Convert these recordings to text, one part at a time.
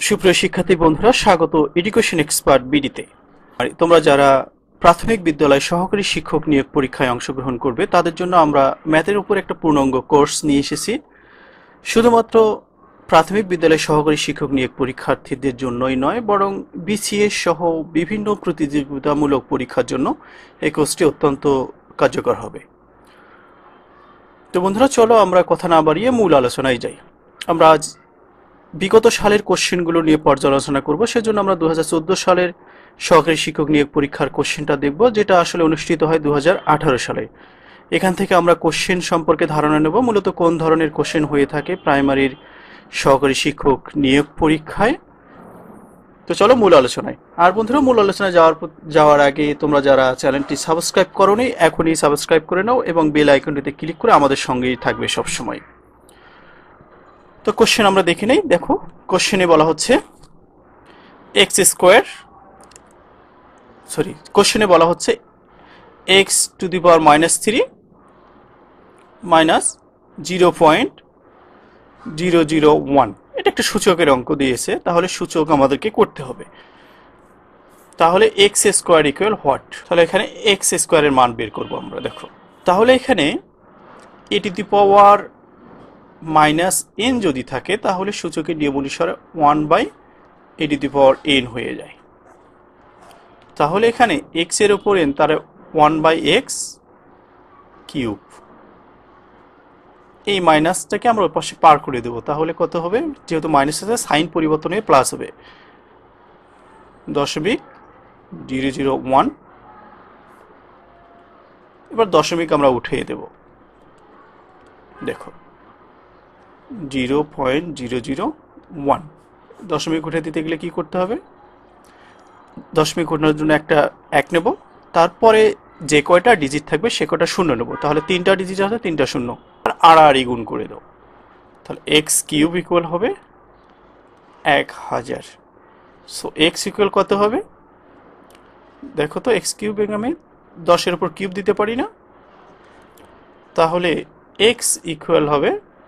সুপ্রিয় শিক্ষার্থী বন্ধুরা, স্বাগত এডুকেশন এক্সপার্ট বিডিতে। আর তোমরা যারা প্রাথমিক বিদ্যালয় সহকারী শিক্ষক নিয়োগ পরীক্ষায় অংশগ্রহণ করবে তাদের জন্য আমরা ম্যাথের উপর একটা পূর্ণাঙ্গ কোর্স নিয়ে এসেছি। শুধুমাত্র প্রাথমিক বিদ্যালয় সহকারী শিক্ষক নিয়োগ পরীক্ষার্থীদের জন্যই নয়, বরং বিসিএস সহ বিভিন্ন প্রতিযোগিতামূলক পরীক্ষার জন্য এই কোর্সটি অত্যন্ত কার্যকর হবে। তো বন্ধুরা, চলো আমরা কথা না বাড়িয়ে মূল আলোচনায় যাই। আমরা আজ বিগত সালের কোশ্চেনগুলো নিয়ে পর্যালোচনা করব। সেজন্য আমরা 2014 সালের সহকারী শিক্ষক নিয়োগ পরীক্ষার কোশ্চেনটা দেখব, যেটা আসলে অনুষ্ঠিত হয় 2018 সালে। এখান থেকে আমরা কোশ্চেন সম্পর্কে ধারণা নেব, মূলত কোন ধরনের কোশ্চেন হয়ে থাকে প্রাইমারির সহকারী শিক্ষক নিয়োগ পরীক্ষায়। তো চলো মূল আলোচনায়। আর বন্ধুরা, মূল আলোচনায় যাওয়ার আগে তোমরা যারা চ্যানেলটি সাবস্ক্রাইব করোনি এখনই সাবস্ক্রাইব করে নাও এবং বেল আইকনটিতে ক্লিক করে আমাদের সঙ্গেই থাকবে সবসময়। তো কোশ্চেন আমরা দেখে নেই। দেখো, কোশ্চেনে বলা হচ্ছে কোশ্চেনে বলা হচ্ছে x⁻³ মাইনাস 0.001। এটা একটা সূচকের অঙ্ক দিয়েছে, তাহলে সূচক আমাদেরকে করতে হবে। তাহলে x² ইকুয়াল হোয়াট? তাহলে এখানে x² এর মান বের করব আমরা। দেখো, তাহলে এখানে e⁻n যদি থাকে তাহলে সূচকের নিয়ম অনুসারে 1/e⁻n হয়ে যায়। তাহলে এখানে x এর উপর n, তার 1/x³। এই মাইনাসটাকে আমরা ওই পাশে পার করে দেবো। তাহলে কত হবে? যেহেতু মাইনাস আছে, সাইন পরিবর্তন হয়ে প্লাস হবে 0.001। এবার দশমিক আমরা উঠিয়ে দেব। দেখো, 0.001 দশমিক উঠে দিতে গেলে কি করতে হবে? দশমিক ওঠানোর জন্য একটা 1 নেব, তারপরে যে কয়টা ডিজিট থাকবে সে কয়টা শূন্য নেব। তাহলে 3টা ডিজিট আছে, 3টা শূন্য, আর আড়াআড়ি গুণ করে দাও। তাহলে x³ ইকুয়াল হবে 1000। সো x ইকুয়াল কত হবে? দেখো তো, x³ আমি 10-এর উপর কিউব দিতে পারি না, তাহলে x ইকুয়াল হবে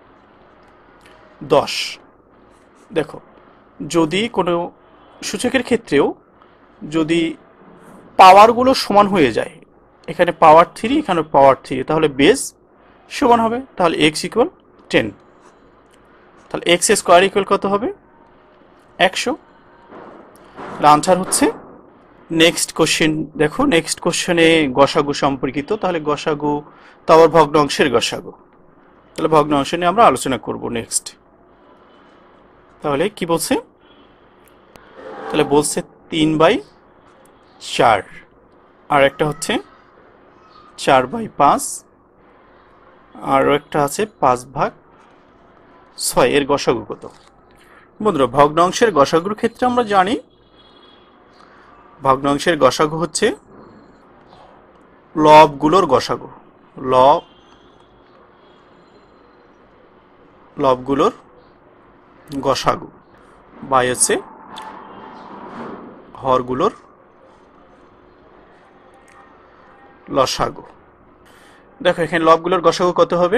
10। দেখো, যদি কোনো সূচকের ক্ষেত্রেও যদি পাওয়ারগুলো সমান হয়ে যায়, এখানে পাওয়ার 3 এখানে পাওয়ার 3, তাহলে বেস সমান হবে। তাহলে x ইকুয়াল 10। তাহলে x² ইকুয়াল কত হবে? 100। আনসার হচ্ছে নেক্সট কোশ্চেন। দেখো, নেক্সট কোশ্চেনে গসাগু সম্পর্কিত। তাহলে গসাগু তো আবার ভগ্নাংশের গসাগু। তাহলে ভগ্নাংশ নিয়ে আমরা আলোচনা করব নেক্সট। তাহলে কি বলছে? তাহলে বলছে 3/4, আর একটা হচ্ছে 4/5, আরও একটা আছে 5/6। এর গসাগু কত? বন্ধুরা, ভগ্নাংশের গসাগুর ক্ষেত্রে আমরা জানি ভগ্নাংশের গসাগু হচ্ছে লবগুলোর গসাগু। লবগুলোর গসাগু বাই হচ্ছে হরগুলোর লসাগু। দেখো, এখানে লবগুলোর গসাগু কত হবে?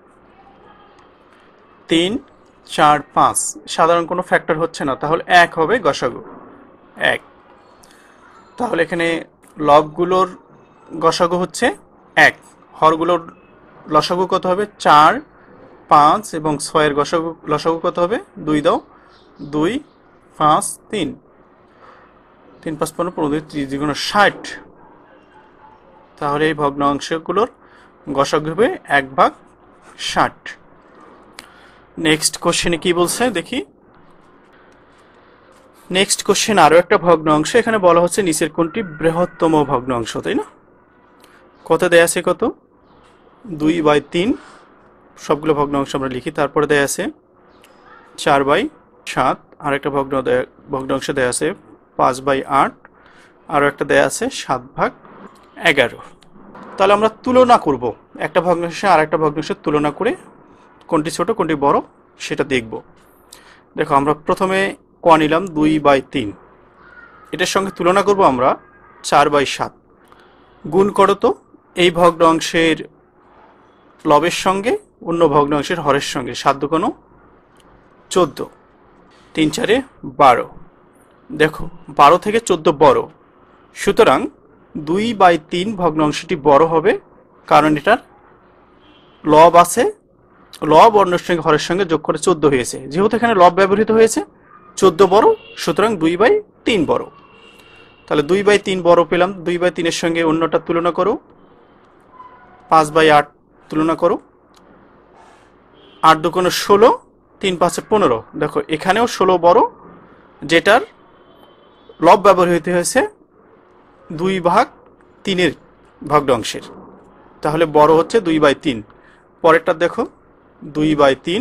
3, 4, 5। সাধারণ কোনো ফ্যাক্টর হচ্ছে না, তাহলে 1 হবে গসাগু 1। তাহলে এখানে লবগুলোর গসাগু হচ্ছে 1, হরগুলোর লসাগু কত হবে? 4, 5 এবং 6 এর লসাগু কত হবে? 2 দাও, 2, 5, 3, 3, 5, 15, 15, 30, 60। তাহলে এই ভগ্নাংশগুলোর গসাগু হবে 1/60। নেক্সট কোশ্চেনে কি বলছে দেখি। নেক্সট কোশ্চেন আরও একটা ভগ্নাংশ। এখানে বলা হচ্ছে নিচের কোনটি বৃহত্তম ভগ্নাংশ, তাই না? কত দেয়া আছে? কত? 2/3। সবগুলো ভগ্নাংশ আমরা লিখি। তারপরে দেয়া আছে 4/7, আর একটা ভগ্নাংশ দেয়া আছে 5/8, আরও একটা দেয়া আছে 7/11। তাহলে আমরা তুলনা করব, একটা ভগ্নাংশে আর একটা ভগ্নাংশের তুলনা করে কোনটি ছোট কোনটি বড় সেটা দেখব। দেখো, আমরা প্রথমে ক নিলাম 2/3, এটার সঙ্গে তুলনা করব আমরা 4/7। গুণ করো তো এই ভগ্নাংশের লবের সঙ্গে অন্য ভগ্নাংশের হরের সঙ্গে। 7 × 14। 3 4 12। দেখো 12 থেকে 14 বড়, সুতরাং 2/3 ভগ্নাংশটি বড় হবে, কারণ এটার লব আছে, লব অন্যের সঙ্গে হরের সঙ্গে যোগ করে 14 হয়েছে, যেহেতু এখানে লব ব্যবহৃত হয়েছে 14 বড়, সুতরাং 2/3 বড়। তাহলে 2/3 বড় পেলাম। 2/3 এর সঙ্গে অন্যটা তুলনা করো, 5/8 তুলনা করো, 8 2 16, 3 5 15। দেখো এখানেও 16 বড়, যেটার লব ব্যবহৃত হয়েছে 2/3 ভগ্নাংশের, তাহলে বড় হচ্ছে 2/3। পরেরটা দেখো 2/3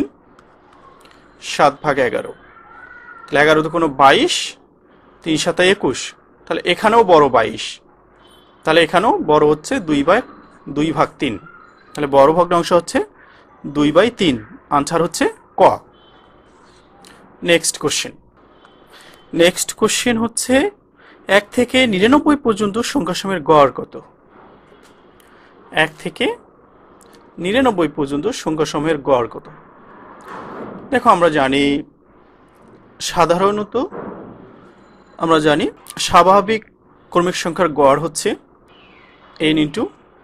7/11, 11 2 22, 3 7 21, তাহলে এখানেও বড় 22, তাহলে এখানেও বড় হচ্ছে 2/3, তাহলে বড় ভগ্নাংশ হচ্ছে 2/3। আনসার হচ্ছে ক। নেক্সট কোশ্চেন হচ্ছে 1 থেকে 99 পর্যন্ত সংখ্যাসমূহের গড় কত? 1 থেকে 99 পর্যন্ত সংখ্যাসমূহের গড় কত? দেখো আমরা জানি সাধারণত আমরা জানি স্বাভাবিক ক্রমিক সংখ্যার গড় হচ্ছে n ×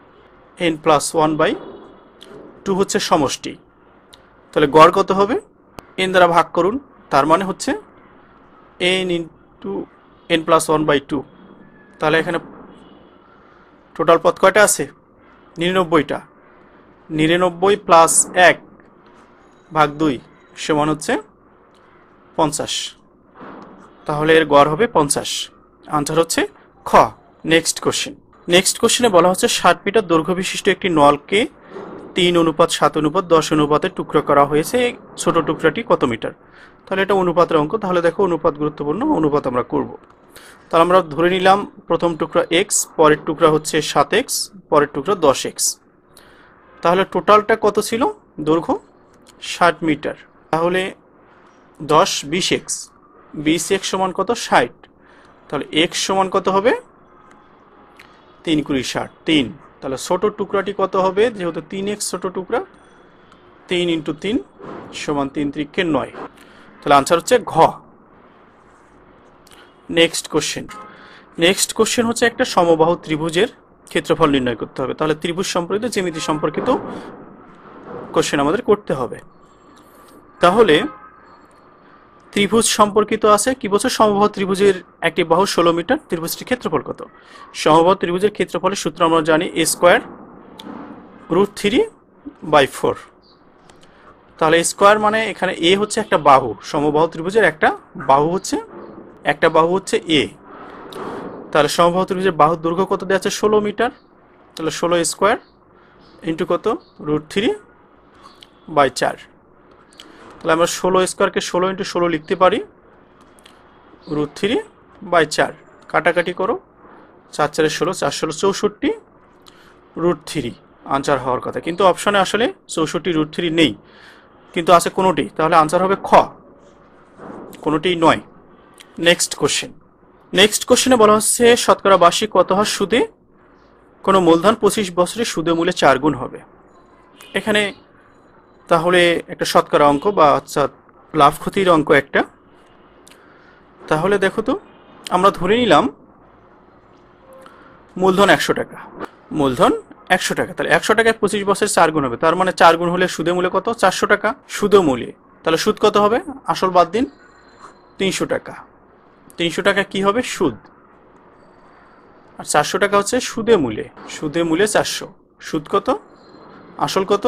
n+1/2 হচ্ছে সমষ্টি। তাহলে গড় কত হবে? n দ্বারা ভাগ করুন, তার মানে হচ্ছে n × n+1/2। তাহলে এখানে টোটাল পদ কয়টা আছে? 99টা। 99 + 1/2 সমান হচ্ছে 50। তাহলে এর গড় হবে 50। আনসার হচ্ছে খ। নেক্সট কোশ্চেনে বলা হচ্ছে 60 মিটার দৈর্ঘ্য বিশিষ্ট একটি নলকে 3:7:10 অনুপাতে টুকরো করা হয়েছে, ছোট টুকরাটি কত মিটার? তাহলে এটা অনুপাতের অঙ্ক। তাহলে দেখো অনুপাত গুরুত্বপূর্ণ, অনুপাত আমরা করব। তাহলে আমরা ধরে নিলাম প্রথম টুকরা x, পরের টুকরা হচ্ছে 7x, পরের টুকরা 10x। তাহলে টোটালটা কত ছিল? দৈর্ঘ্য 60 মিটার। তাহলে 10 20x, 20x সমান কত? 60। তাহলে x সমান কত হবে? 3 × 60, 3। তাহলে ছোট টুকরাটি কত হবে? যেহেতু 3x ছোট টুকরা, 3 × 3 সমান 3 × 3 = 9। তাহলে আনসার হচ্ছে ঘ। নেক্সট কোশ্চেন হচ্ছে একটা সমবাহু ত্রিভুজের ক্ষেত্রফল নির্ণয় করতে হবে। তাহলে ত্রিভুজ সম্পর্কিত, জ্যামিতি সম্পর্কিত কোশ্চেন আমাদের করতে হবে। তাহলে ত্রিভুজ সম্পর্কিত আছে কি বলছে? সমবাহু ত্রিভুজের একটি বাহু 16 মিটার, ত্রিভুজটির ক্ষেত্রফল কত? সমবাহু ত্রিভুজের ক্ষেত্রফলের সূত্র আমরা জানি a² √3/4। তাহলে স্কোয়ার মানে এখানে a হচ্ছে একটা বাহু, সমবাহু ত্রিভুজের একটা বাহু হচ্ছে a। তাহলে সমবাহু ত্রিভুজের বাহুর দৈর্ঘ্য কত দেওয়া আছে? 16 মিটার। তাহলে 16² ইন্টু কত? √3/4। তাহলে আমরা 16² 16 × 16 লিখতে পারি, √3/4। কাটাকাটি করো, 4 4 16, 4 16 64, √3 আনসার হওয়ার কথা। কিন্তু অপশনে আসলে 64 √3 নেই, কিন্তু আছে কোনোটি। তাহলে আনসার হবে খ, কোনোটি নয়। নেক্সট কোশ্চেনে বলা হচ্ছে শতকরা বার্ষিক কত হার সুদে কোনো মূলধন 25 বছরে সুদে মূল্যে 4 গুণ হবে? এখানে তাহলে একটা শতকরা অঙ্ক বা অর্থাৎ লাভ ক্ষতির অঙ্ক একটা। তাহলে দেখো তো, আমরা ধরে নিলাম মূলধন 100 টাকা, তাহলে 100 টাকায় 25 বছরের 4 গুণ হবে, তার মানে 4 গুণ হলে সুদে মূল্য কত? 400 টাকা সুদে মূল্যে। তাহলে সুদ কত হবে? আসল বাদ দিন, 300 টাকা। 300 টাকা কি হবে? সুদ। আর 400 টাকা হচ্ছে সুদে মূল্যে 400। সুদ কত? আসল কত?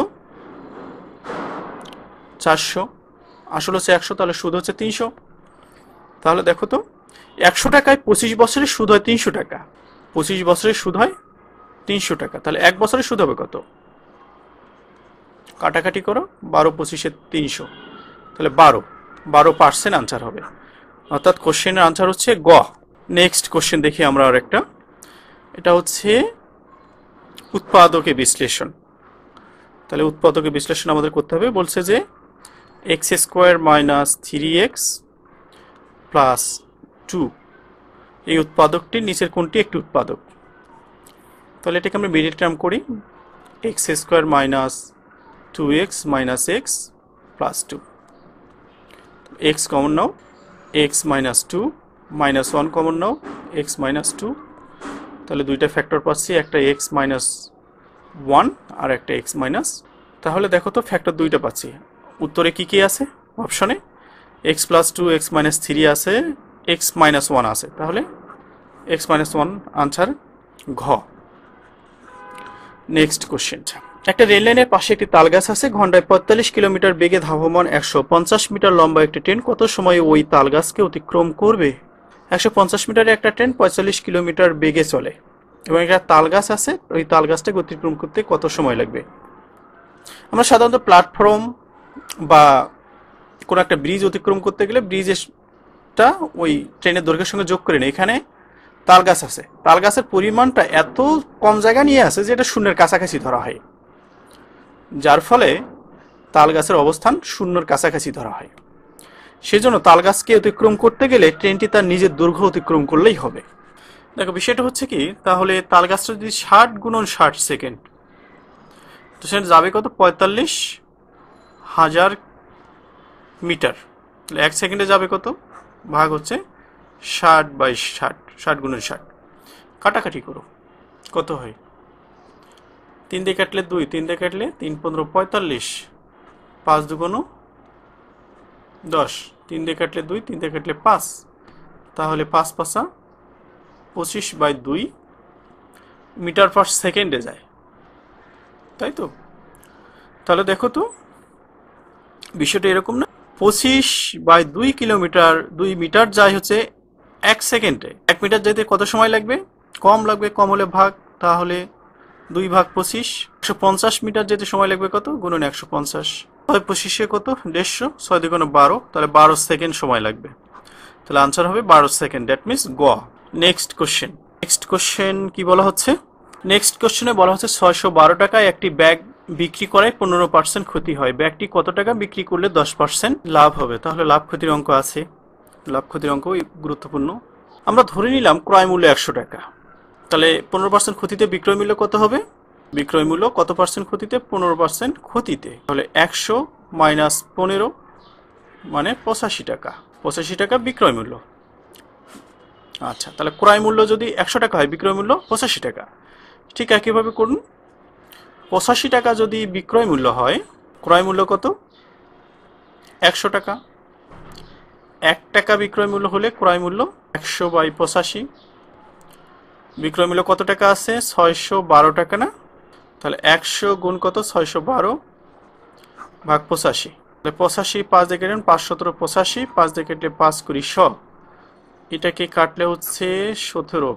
400। আসল হচ্ছে 100, তাহলে সুদ হচ্ছে 300। তাহলে দেখো তো, 100 টাকায় 25 বছরের সুদ হয় 300 টাকা, 25 বছরের সুদ হয় 300 টাকা। তাহলে 1 বছরের সুদ হবে কত? কাটাকাটি করো, 12 25 300, তাহলে 12% আনসার হবে। অর্থাৎ কোশ্চেনের আনসার হচ্ছে গ। নেক্সট কোশ্চেন দেখি আমরা আর একটা। এটা হচ্ছে উৎপাদকে বিশ্লেষণ। তাহলে উৎপাদকে বিশ্লেষণ আমাদের করতে হবে। বলছে যে x² - 3x + 2 এই উৎপাদকটির নিচের কোনটি একটি উৎপাদক? তাহলে এটাকে আমরা মিডিল টার্ম করি, x² - 2x - x + 2। x common নাও, x minus two, minus one common নাও, এক্স মাইনাস টু, তাহলে দুইটা ফ্যাক্টর পাচ্ছি, একটা এক্স মাইনাস ওয়ান আর একটা এক্স মাইনাস। তাহলে দেখো তো ফ্যাক্টর দুইটা পাচ্ছি। উত্তরে কি কি আছে অপশনে? X plus two, x minus three আছে, এক্স মাইনাস ওয়ান আছে, তাহলে এক্স মাইনাস ওয়ান আনসার ঘ। নেক্সট কোশ্চেন, একটা রেল লাইনের পাশে একটি তালগাছ আছে, ঘন্টায় 45 কিলোমিটার বেগে ধাবমান 150 মিটার লম্বা একটি ট্রেন কত সময়ে ওই তালগাছকে অতিক্রম করবে? 150 মিটারে একটা ট্রেন 45 কিলোমিটার বেগে চলে এবং একটা তালগাছ আছে, ওই তালগাছটাকে অতিক্রম করতে কত সময় লাগবে? আমরা সাধারণত প্ল্যাটফর্ম বা কোনো একটা ব্রিজ অতিক্রম করতে গেলে ব্রিজটা ওই ট্রেনের দৈর্ঘ্যের সঙ্গে যোগ করে নেই। এখানে তালগাছ আছে, তালগাছের পরিমাণটা এত কম জায়গা নিয়ে আছে যে এটা শূন্যের কাছাকাছি ধরা হয়, যার ফলে তালগাছের অবস্থান শূন্যের কাছাকাছি ধরা হয়। সেজন্য তালগাছকে অতিক্রম করতে গেলে ট্রেনটি তার নিজের দৈর্ঘ্য অতিক্রম করলেই হবে। দেখো বিষয়টা হচ্ছে কি, তাহলে তালগাছটা যদি 60 গুণন 60 সেকেন্ড, তো সেটা যাবে কত? 45,000 মিটার। তাহলে 1 সেকেন্ডে যাবে কত? ভাগ হচ্ছে 60/60, 60 গুণন 60, কাটাকাটি করো, কত হয়? 3 দিয়ে কাটলে 2, 3 দিয়ে কাটলে 3 15 45, 5 দুগুণ 10, 3 দিয়ে কাটলে 2, 3 দিয়ে কাটলে 5, তাহলে 5 5 25/2 মিটার পার সেকেন্ডে যায়, তাই তো? তাহলে দেখো তো বিষয়টা এরকম না, 25/2 কিলোমিটার, 2 মিটার যায় হচ্ছে 1 সেকেন্ডে। 1 মিটার যেতে কত সময় লাগবে? কম লাগবে, কম হলে ভাগ, তাহলে 2 ভাগ 25। 150 মিটার যেতে সময় লাগবে কত? গুণন 150, 6 25 কত? 150, 6 দুগুণ 12, তাহলে 12 সেকেন্ড সময় লাগবে। তাহলে আনসার হবে 12 সেকেন্ড, দ্যাট মিনস গ। নেক্সট কোশ্চেন, নেক্সট কোশ্চেন কি বলা হচ্ছে? নেক্সট কোশ্চেনে বলা হচ্ছে 612 টাকায় একটি ব্যাগ বিক্রি করায় 15% ক্ষতি হয়, ব্যাগটি কত টাকা বিক্রি করলে 10% লাভ হবে? তাহলে লাভ ক্ষতির অঙ্ক আছে, লাভ ক্ষতির অঙ্ক গুরুত্বপূর্ণ। আমরা ধরে নিলাম ক্রয় মূল্য 100 টাকা, তাহলে 15% ক্ষতিতে বিক্রয় মূল্য কত হবে? বিক্রয় মূল্য কত পার্সেন্ট ক্ষতিতে? 15% ক্ষতিতে, তাহলে 100 মাইনাস 15 মানে 85 টাকা, 85 টাকা বিক্রয় মূল্য। আচ্ছা, তাহলে ক্রয় মূল্য যদি 100 টাকা হয়, বিক্রয় মূল্য 85 টাকা। ঠিক একইভাবে করুন, 85 টাকা যদি বিক্রয় মূল্য হয়, ক্রয় মূল্য কত? 100 টাকা। 1 টাকা বিক্রয় মূল্য হলে ক্রয় মূল্য 100/85। বিক্রয় মূল্য কত টাকা আছে? 612 টাকা না? তাহলে 100 গুণ কত? 612 ভাগ 85, তাহলে 85 5 দিয়ে কাটলেন 5 17 85, 5 দিয়ে কাটলে 5 করি 100, এটাকে কাটলে হচ্ছে 17,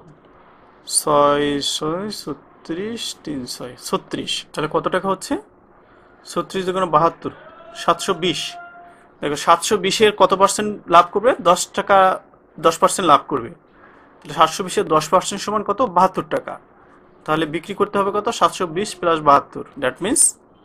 6 6 36, 3 6 36, তাহলে কত টাকা হচ্ছে? 36 দুগুণ 72, 720। দেখো 720-এর কত পার্সেন্ট লাভ করবে? 10 টাকা, 10% লাভ করবে, তাহলে 720-এর 10% সমান কত? 72 টাকা। তাহলে বিক্রি করতে হবে কত? 720 প্লাস 72, দ্যাট মিনস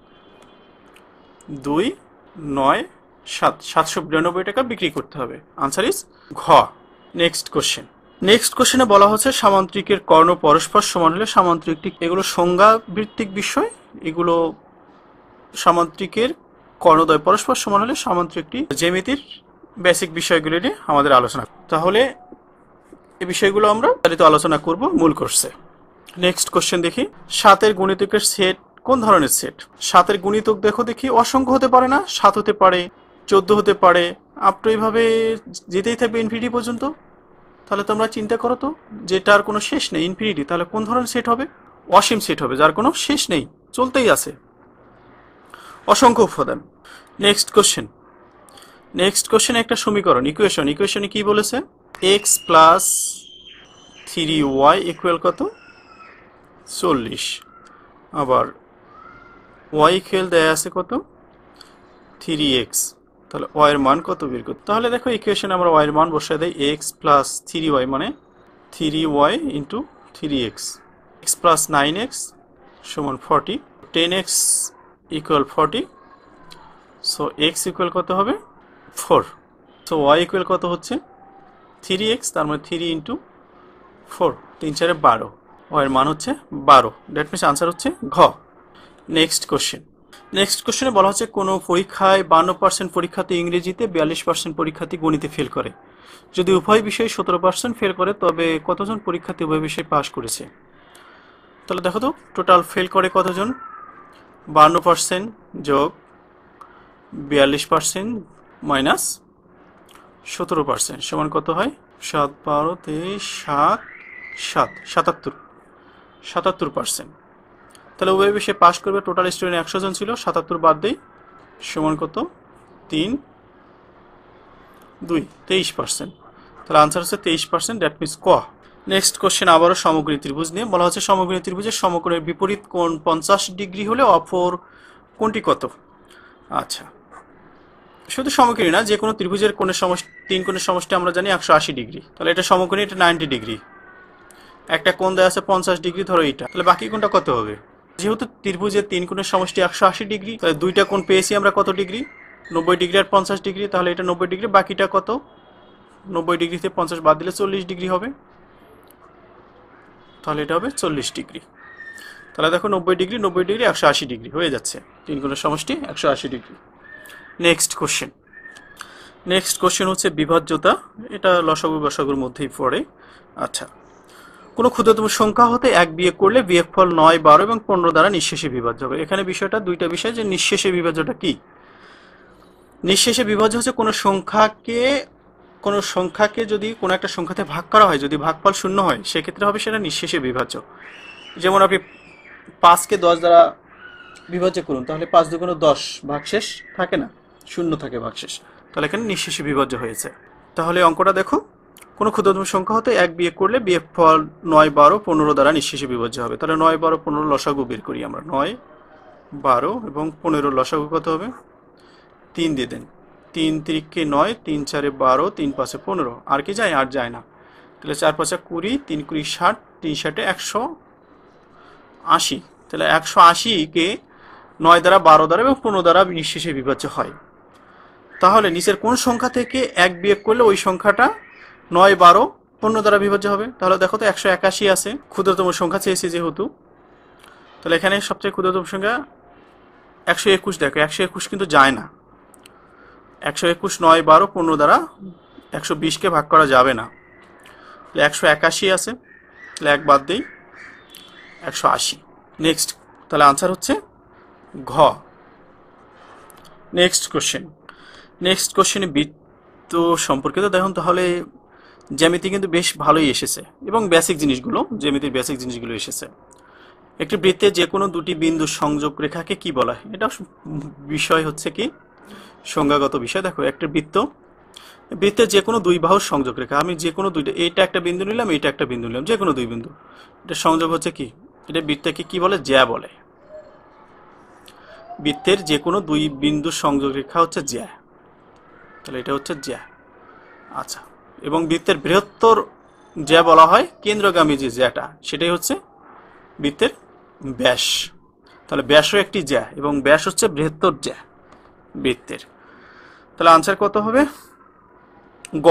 2 9 7, 792 টাকা বিক্রি করতে হবে। আনসার ইজ ঘ। নেক্সট কোশ্চেন, নেক্সট কোশ্চেনে বলা হচ্ছে সামান্তরিকের কর্ণ পরস্পর সমান হলে সামান্তরিকটি, এগুলো সংজ্ঞা ভিত্তিক বিষয়, এগুলো সামান্তরিকের কর্ণদ্বয় পরস্পর সমান হলে সামান্তরিকটি জ্যামিতির বেসিক বিষয়গুলি নিয়ে আমাদের আলোচনা। তাহলে এই বিষয়গুলো আমরা বিস্তারিত আলোচনা করব মূল কোর্সে। নেক্সট কোশ্চেন দেখি, 7-এর গুণিতকের সেট কোন ধরনের সেট? 7-এর গুণিতক দেখো দেখি, অসংখ্য হতে পারে না? 7 হতে পারে, 14 হতে পারে, আপ টু এইভাবে যেতেই থাকবে ইনফিনিটি পর্যন্ত। তাহলে তোমরা চিন্তা করো তো, যেটার কোনো শেষ নেই, ইনফিনিটি, তাহলে কোন ধরনের সেট হবে? অসীম সেট হবে, যার কোনো শেষ নেই, চলতেই আছে, অসংখ্য উপাদান। নেক্সট কোশ্চেন, নেক্সট কোশ্চেনে একটা সমীকরণ, ইকুয়েশন, ইকুয়েশনে কি বলেছে? এক্স প্লাস 3y ইকুয়াল কত? 40। আবার y ইকুয়াল দেয়া আছে কত? 3x, তাহলে y এর মান কত বের করতে? তাহলে দেখো ইকুয়েশনে আমরা y এর মান বসাই দেই, x প্লাস 3y মানে 3y into 3x, x plus 9x সমান 40, 10x equal 40, so x equal কত হবে? 4, সো y ইকুয়াল কত হচ্ছে? 3x, তার মানে 3 ইন্টু 4, 3 4 12, y এর মান হচ্ছে 12, দ্যাট মিনস আনসার হচ্ছে ঘ। নেক্সট কোশ্চেন, নেক্সট কোশ্চেনে বলা হচ্ছে কোনো পরীক্ষায় 52% পরীক্ষাতে ইংরেজিতে, 42% পরীক্ষাতে গণিতে ফেল করে। যদি উভয় বিষয়ে 17% ফেল করে তবে কতজন পরীক্ষার্থী উভয় বিষয়ে পাস করেছে? তাহলে দেখো তো টোটাল ফেল করে কতজন। 52% যোগ 42% মাইনাস 17% সমান কত হয়? 7, 12, 23, 7, 7, 77%। তাহলে উভয় বিষয়ে পাস করবে। টোটাল স্টুডেন্ট 100 জন ছিল, 77 বাদ দেই, সমান কত? 3, 2, 23%। তাহলে আনসার হচ্ছে 23%, দ্যাট মিনস ক। নেক্সট কোশ্চেন আবারও সমকোণী ত্রিভুজ নিয়ে বলা হচ্ছে সমকোণী ত্রিভুজের সমকোণের বিপরীত কোণ 50 ডিগ্রি হলে অপর কোণটি কত? আচ্ছা, শুধু সমকোণী না, যে কোনো ত্রিভুজের কোণের সমষ্টি, তিন কোণের সমষ্টি আমরা জানি 180 ডিগ্রি। তাহলে এটা সমকোণী, এটা 90 ডিগ্রি। একটা কোণ দেওয়া আছে 50 ডিগ্রি, ধরো এইটা, তাহলে বাকি কোণটা কত হবে? যেহেতু ত্রিভুজের তিন কোণের সমষ্টি 180 ডিগ্রি, তাহলে দুইটা কোণ পেয়েছি আমরা কত ডিগ্রি? 90 ডিগ্রি আর 50 ডিগ্রি। তাহলে এটা 90 ডিগ্রি, বাকিটা কত? 90 ডিগ্রি থেকে 50 বাদ দিলে 40 ডিগ্রি হবে। তাহলে এটা হবে 40 ডিগ্রি। তাহলে দেখো 90 ডিগ্রি 90 ডিগ্রি 180 ডিগ্রি হয়ে যাচ্ছে, তিন কোণের সমষ্টি 180 ডিগ্রি। নেক্সট কোশ্চেন হচ্ছে বিভাজ্যতা। এটা লসাগু গসাগুর মধ্যেই পড়ে। আচ্ছা, কোনো ক্ষুদ্রতম সংখ্যা হতে এক বিয়োগ করলে বিয়োগফল 9, 12 এবং 15 দ্বারা নিঃশেষে বিভাজ্য হবে। এখানে বিষয়টা দুইটা বিষয়, যে নিঃশেষে বিভাজ্যটা কি? নিঃশেষে বিভাজ্য হচ্ছে কোনো সংখ্যাকে যদি কোনো একটা সংখ্যাতে ভাগ করা হয়, যদি ভাগফল শূন্য হয় সেক্ষেত্রে হবে সেটা নিঃশেষে বিভাজ্য। যেমন আপনি 5কে 10 দ্বারা বিভাজ্য করুন, তাহলে 5 দুগুণ 10, ভাগশেষ থাকে না, শূন্য থাকে ভাগশেষ, তাহলে এখানে নিঃশেষে বিভাজ্য হয়েছে। তাহলে অঙ্কটা দেখো, কোনো ক্ষুদ্রতম সংখ্যা হতে এক বিয়োগ করলে বিয়োগফল 9, 12, 15 দ্বারা নিঃশেষে বিভাজ্য হবে। তাহলে 9, 12, 15 লসাগু বের করি আমরা। 9, 12 এবং 15 লসাগু কত হবে? 3 দিয়ে দেন। 3 3 9, 3 4 12, 3 5 15। আর কি যায়? আর যায় না। তাহলে 4 5 20, 3 20 60, 3 60 180। তাহলে 180-কে 9 দ্বারা, 12 দ্বারা এবং 15 দ্বারা নিঃশেষে বিভাজ্য হয়। তাহলে নিচের কোন সংখ্যা থেকে এক বিয়োগ করলে ওই সংখ্যাটা 9, 12, 15 দ্বারা বিভাজ্য হবে? তাহলে দেখো তো 181 আছে, ক্ষুদ্রতম সংখ্যা চেয়েছি যেহেতু। তাহলে এখানে সবচেয়ে ক্ষুদ্রতম সংখ্যা 121। দেখো 121 কিন্তু যায় না। 121 9, 12, 15 দ্বারা 120-কে ভাগ করা যাবে না। তাহলে 181 আছে, তাহলে এক বাদ দিই, 180। নেক্সট, তাহলে আনসার হচ্ছে ঘ। নেক্সট কোশ্চেনে বৃত্ত সম্পর্কিত। দেখুন তাহলে জ্যামিতি কিন্তু বেশ ভালোই এসেছে এবং জ্যামিতির বেসিক জিনিসগুলো এসেছে। একটি বৃত্তে যে কোনো দুটি বিন্দু সংযোগ রেখাকে কি বলা হয়? এটা বিষয় হচ্ছে কি সংজ্ঞাগত বিষয়। দেখো একটা বৃত্তের যে কোনো দুই বাহুর সংযোগ রেখা, আমি যে কোনো দুইটা, এইটা একটা বিন্দু নিলাম, এইটা একটা বিন্দু নিলাম, যে কোনো দুই বিন্দু, এটা সংযোগ হচ্ছে কি? এটা বৃত্তকে কি বলে? জ্যা বলে। বৃত্তের যে কোনো দুই বিন্দু সংযোগ রেখা হচ্ছে জ্যা। তাহলে এটা হচ্ছে জ্যা। আচ্ছা, এবং বৃত্তের বৃহত্তর জ্যা বলা হয় কেন্দ্রগামী যে জ্যাটা, সেটাই হচ্ছে বৃত্তের ব্যাস। তাহলে ব্যাসও একটি জ্যা এবং ব্যাস হচ্ছে বৃহত্তর জ্যা বৃত্তের। তাহলে আনসার কত হবে? গ।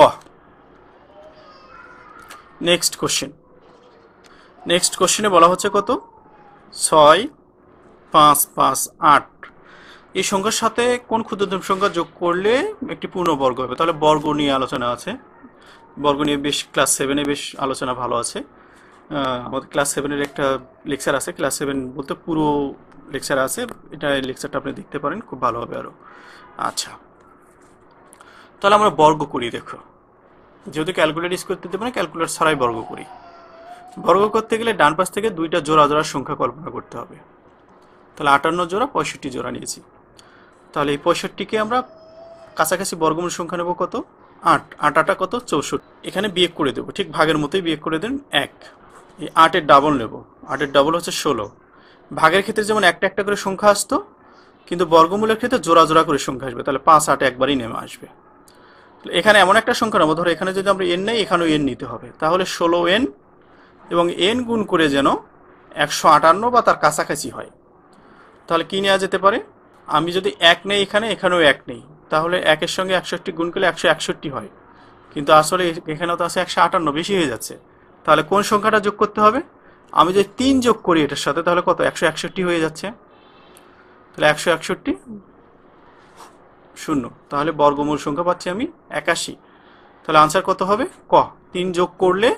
নেক্সট কোশ্চেনে বলা হচ্ছে কত? 6, 5, 5, 8 এই সংখ্যার সাথে কোন ক্ষুদ্রতম সংখ্যা যোগ করলে একটি পূর্ণবর্গ হবে? তাহলে বর্গ নিয়ে আলোচনা আছে, বর্গ নিয়ে বেশ ক্লাস 7-এ বেশ আলোচনা ভালো আছে। আমাদের ক্লাস 7-এর একটা লেকচার আছে, ক্লাস 7 বলতে পুরো লেকচার আছে, এটা লেকচারটা আপনি দেখতে পারেন, খুব ভালো হবে আরও। আচ্ছা, তাহলে আমরা বর্গ করি। দেখো, যেহেতু ক্যালকুলেট ইউজ করতে দেবো না, ক্যালকুলেটর ছাড়াই বর্গ করি। বর্গ করতে গেলে ডান পাশ থেকে দুইটা জোড়া সংখ্যা কল্পনা করতে হবে। তাহলে 58 জোড়া, 65 জোড়া নিয়েছি। তাহলে এই 65-কে আমরা কাছাকাছি বর্গমূল সংখ্যা নেব কত? 8। 8 8 কত? 64। এখানে বিয়োগ করে দেবো, ঠিক ভাগের মতোই বিয়োগ করে দেন 1। এই 8-এর ডাবল নেব, 8-এর ডাবল হচ্ছে 16। ভাগের ক্ষেত্রে যেমন একটা একটা করে সংখ্যা আসতো, কিন্তু বর্গমূলের ক্ষেত্রে জোড়া জোড়া করে সংখ্যা আসবে। তাহলে 5 8 একবারই নেমে আসবে। এখানে এমন একটা সংখ্যা নেবো, ধরো এখানে যদি আমরা n নেই, এখানেও n নিতে হবে। তাহলে 16n এবং n গুণ করে যেন 158 বা তার কাছাকাছি হয়। তাহলে কি নেওয়া যেতে পারে? আমি যদি 1 নেই এখানে, এখানেও 1 নেই, তাহলে 1-এর সঙ্গে 61 গুণ করলে 161 হয়। কিন্তু আসলে এখানেও তো আছে 158, বেশি হয়ে যাচ্ছে। তাহলে কোন সংখ্যাটা যোগ করতে হবে? আমি যদি 3 যোগ করি এটার সাথে, তাহলে কত? 161 হয়ে যাচ্ছে। তাহলে 161 শূন্য, তাহলে বর্গমূল সংখ্যা পাচ্ছি আমি 81। তাহলে আনসার কত হবে? ক। 3 যোগ করলে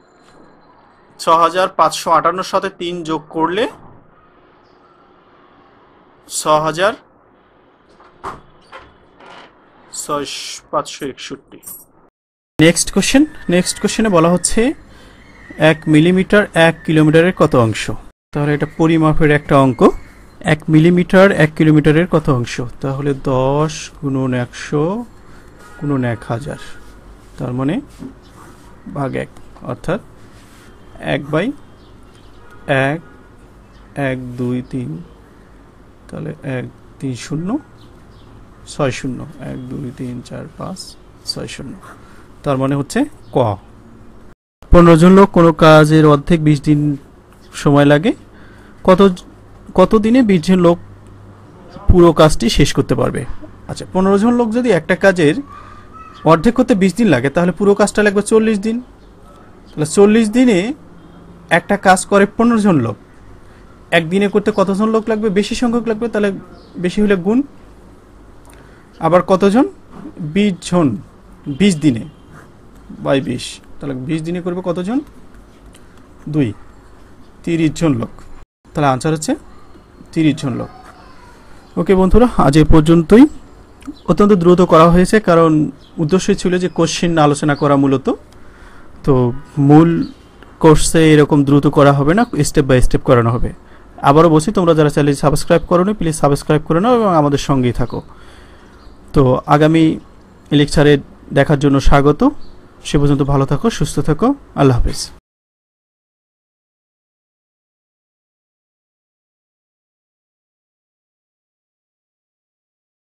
6558 সাথে 3 যোগ করলে 6561। নেক্সট কোশ্চেনে বলা হচ্ছে 1 মিলিমিটার 1 কিলোমিটারের কত অংশ? তাহলে এটা পরিমাপের একটা অঙ্ক। 1 মিলিমিটার 1 কিলোমিটারের কত অংশ? তাহলে 10 গুণন 100 গুণন 1000, তার মানে ভাগ 1, অর্থাৎ 1/1, 1 2 3, তাহলে 1 3 0 6 0, 1 2 3 4 5 6 0, তার মানে হচ্ছে ক। 15 জন লোক কোনো কাজের অর্ধেক 20 দিন সময় লাগে, কত দিনে 20 জন লোক পুরো কাজটি শেষ করতে পারবে? আচ্ছা, 15 জন লোক যদি একটা কাজের অর্ধেক করতে 20 দিন লাগে, তাহলে পুরো কাজটা লাগবে 40 দিন। তাহলে 40 দিনে একটা কাজ করে 15 জন লোক, একদিনে করতে কতজন লোক লাগবে? বেশি সংখ্যক লাগবে, তাহলে বেশি হলে গুণ। আবার কতজন? 20 জন 20 দিনে বাই 20, তাহলে 20 দিনে করবে কতজন? 2, 30 জন লোক। তাহলে আনসার হচ্ছে 30 জন লোক। ওকে বন্ধুরা, আজ এ পর্যন্তই। অত্যন্ত দ্রুত করা হয়েছে, কারণ উদ্দেশ্য ছিল যে কোশ্চেন আলোচনা করা মূলত। তো মূল কোর্সে এরকম দ্রুত করা হবে না, স্টেপ বাই স্টেপ করানো হবে। আবারও বলছি, তোমরা যারা চ্যানেল সাবস্ক্রাইব করো নি, প্লিজ সাবস্ক্রাইব করে নাও এবং আমাদের সঙ্গেই থাকো। তো আগামী লেকচারে দেখার জন্য স্বাগত। সে পর্যন্ত ভালো থাকো, সুস্থ থাকো। আল্লাহ হাফেজ।